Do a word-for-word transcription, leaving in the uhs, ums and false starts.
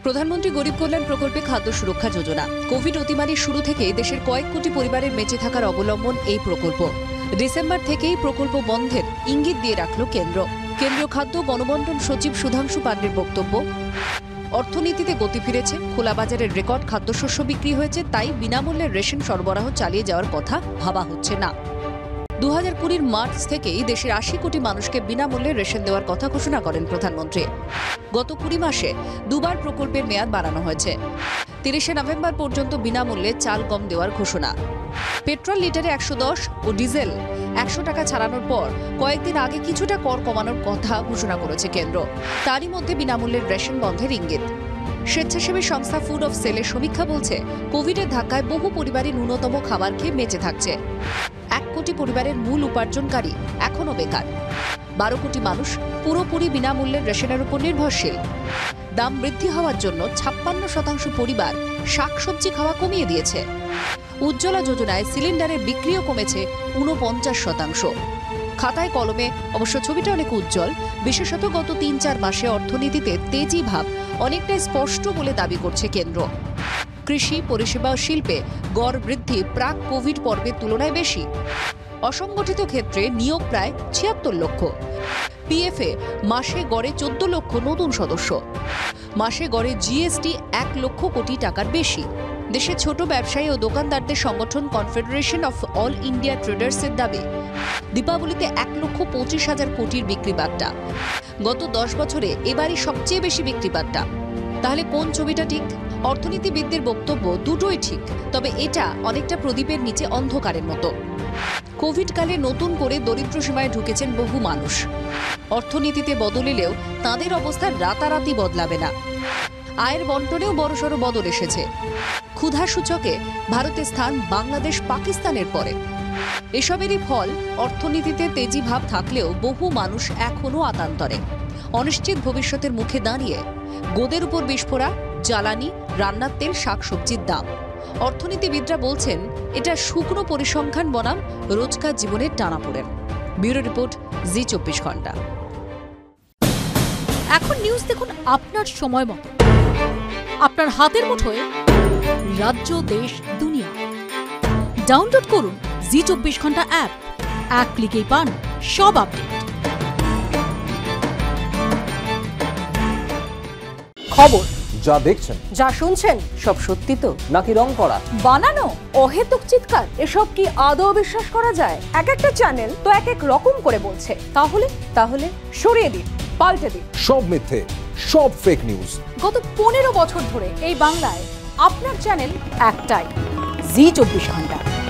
প্রধানমন্ত্রী গরিব কল্যাণ প্রকল্পে খাদ্য সুরক্ষা যোজনা। কোভিড অতিমারির শুরু থেকে দেশের কয়েক কোটি পরিবারের বেঁচে থাকার অবলম্বন এই প্রকল্প। ডিসেম্বর থেকেই প্রকল্প বন্ধের ইঙ্গিত দিয়ে রাখল কেন্দ্র। কেন্দ্রীয় খাদ্য গণবন্টন সচিব সুধাংশু পাণ্ডের বক্তব্য, অর্থনীতিতে গতি ফিরেছে, খোলা বাজারের রেকর্ড খাদ্যশস্য বিক্রি হয়েছে, তাই বিনামূল্যের রেশন সরবরাহ চালিয়ে যাওয়ার কথা ভাবা হচ্ছে না। দু হাজার কুড়ির মার্চ থেকেই দেশের আশি কোটি মানুষকে বিনামূল্যে রেশন দেওয়ার কথা ঘোষণা করেন প্রধানমন্ত্রী। গত কুড়ি মাসে দুবার প্রকল্পের মেয়াদ বাড়ানো হয়েছে। তিরিশে নভেম্বর পর্যন্ত বিনামূল্যে চাল গম দেওয়ার ঘোষণা। পেট্রোল লিটারে একশো দশ ও ডিজেল একশো টাকা ছাড়ানোর পর কয়েকদিন আগে কিছুটা কর কমানোর কথা ঘোষণা করেছে কেন্দ্র। তারই মধ্যে বিনামূল্যের রেশন বন্ধের ইঙ্গিত। স্বেচ্ছাসেবী সংস্থা ফুড অফ সেলের সমীক্ষা বলছে, কোভিডের ধাক্কায় বহু পরিবারই ন্যূনতম খাবার খেয়ে বেঁচে থাকছে। এক কোটি পরিবারের মূল উপার্জনকারী এখনও বেকার। বারো কোটি মানুষ পুরোপুরি বিনামূল্যের রেশনের উপর নির্ভরশীল। দাম বৃদ্ধি হওয়ার জন্য ছাপ্পান্ন শতাংশ পরিবার শাকসবজি খাওয়া কমিয়ে দিয়েছে। উজ্জ্বলা যোজনায় সিলিন্ডারের বিক্রিও কমেছে ঊনপঞ্চাশ শতাংশ। খাতায় কলমে অবশ্য ছবিটা অনেক উজ্জ্বল। বিশেষত গত তিন চার মাসে অর্থনীতিতে তেজি ভাব অনেকটাই স্পষ্ট বলে দাবি করছে কেন্দ্র। কৃষি, পরিষেবা ও শিল্পে গড় বৃদ্ধি প্রাক কোভিড পর্বের তুলনায় বেশি। অসংগঠিত ক্ষেত্রে নিয়োগ প্রায় ছিয়াত্তর লক্ষ। পিএফে মাসে গড়ে চোদ্দ লক্ষ নতুন সদস্য। মাসে গড়ে জিএসটি এক লক্ষ কোটি টাকার বেশি। দেশের ছোট ব্যবসায়ী ও দোকানদারদের সংগঠন কনফেডারেশন অফ অল ইন্ডিয়া ট্রেডার্সের দাবি, দীপাবলিতে এক লক্ষ পঁচিশ হাজার কোটির বিক্রি বাট্টা। গত দশ বছরে এবারই সবচেয়ে বেশি বিক্রি বাট্টা। তাহলে কোন ছবিটা ঠিক? অর্থনীতিবিদদের বক্তব্য দুটোই ঠিক, তবে এটা অনেকটা প্রদীপের নিচে অন্ধকারের মতো। কোভিডকালে নতুন করে দরিদ্র সীমায় ঢুকেছেন বহু মানুষ। অর্থনীতিতে বদল এলেও তাঁদের অবস্থা রাতারাতি বদলাবে না। আয়ের বন্টনেও বড়সড় বদল এসেছে। ক্ষুধা সূচকে ভারতের স্থান বাংলাদেশ পাকিস্তানের পরে। এসবেরই ফল অর্থনীতিতে তেজি ভাব থাকলেও বহু মানুষ এখনও আতান্তরে। অনিশ্চিত ভবিষ্যতের মুখে দাঁড়িয়ে গোদের উপর বিস্ফোরা জ্বালানি, রান্নার তেল, শাকসবজির দাম। অর্থনীতিবিদরা বলছেন, এটা শুকনো পরিসংখ্যান বনাম রোজকার জীবনের টানাপোড়েন। ব্যুরো রিপোর্ট, জি চব্বিশ ঘন্টা। এখন নিউজ দেখুন আপনার সময় মতো, আপনার হাতের মুঠোয়, রাজ্য, দেশ, দুনিয়া। ডাউনলোড করুন জি চব্বিশ ঘন্টা অ্যাপ। এক ক্লিকেই পান সব আপডেট। খবর যা দেখছেন, যা শুনছেন, সব সত্যি তো নাকি রং করা, বানানো, অহেতুক চিৎকার, এসব কি আদৌ বিশ্বাস করা যায়? এক একটা চ্যানেল তো এক এক রকম করে বলছে। তাহলে তাহলে সরিয়ে দিন, পাল্টে দিন। সব মিথ্যে, সব ফেক নিউজ। গত পনেরো বছর ধরে এই বাংলায় আপনার চ্যানেল একটাই, জি চব্বিশ ঘন্টা।